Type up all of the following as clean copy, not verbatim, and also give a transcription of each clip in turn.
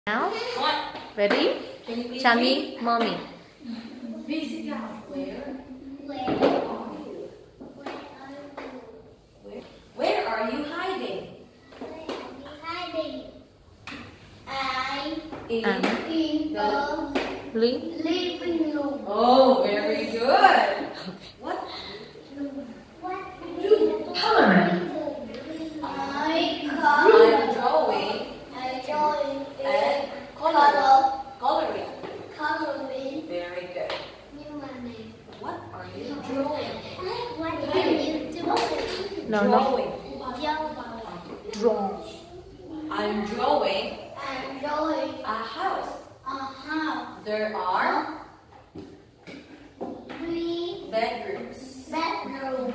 Now, ready? Tell me, mommy. Where are you hiding? In the living room. Oh, very good. What? Color. I'm drawing. And coloring. Very good. What are you drawing? No. Draw. I'm drawing a house. There are 3 bedrooms. bedrooms.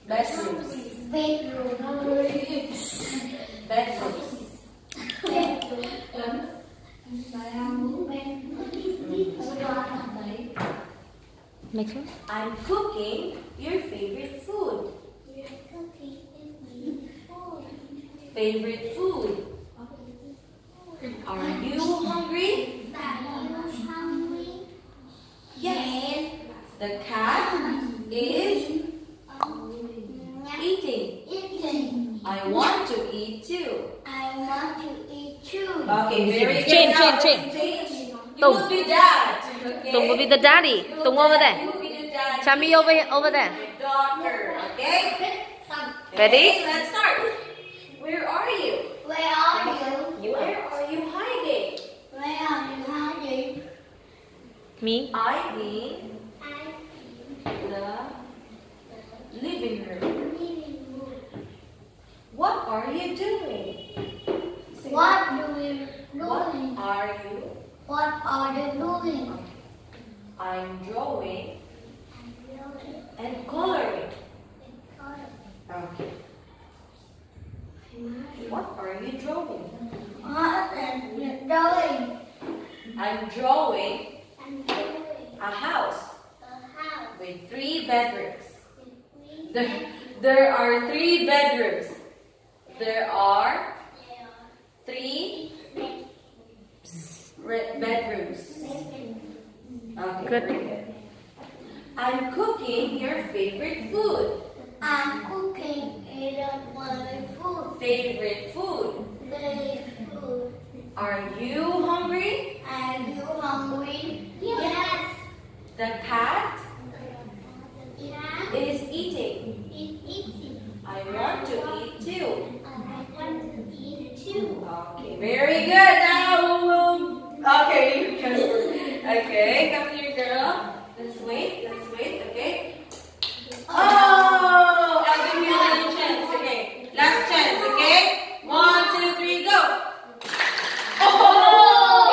Next one. I'm cooking your favorite food. Favorite food. Are you hungry? Yes. The cat is eating. I want to eat too. Okay, very good. Change. You will be dad. Okay? Tùng will be the daddy. Tùng over there. You will be the dad. Chami over there. Daughter. Okay? Ready? Let's start. Where are you? Where are you? Where are you hiding? Me. I'm in the living room. What are you doing? What are you doing? I'm drawing and coloring. Okay. What are you drawing? I'm drawing a house with 3 bedrooms. There are 3 bedrooms. There are 3 bedrooms. Okay, Good. very good. I'm cooking your favorite food. I'm cooking my food. Favorite food. Are you hungry? Are you hungry? Yes. The cat is eating. I want to eat too. Okay, very good. Now we'll. Okay, you can. Okay, come here, girl. Let's wait. Okay. Oh, I'll give you a little chance. Okay, last chance. Okay, 1, 2, 3, go. Oh!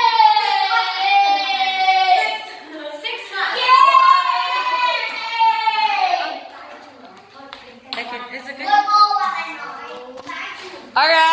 Six. It's okay. All right.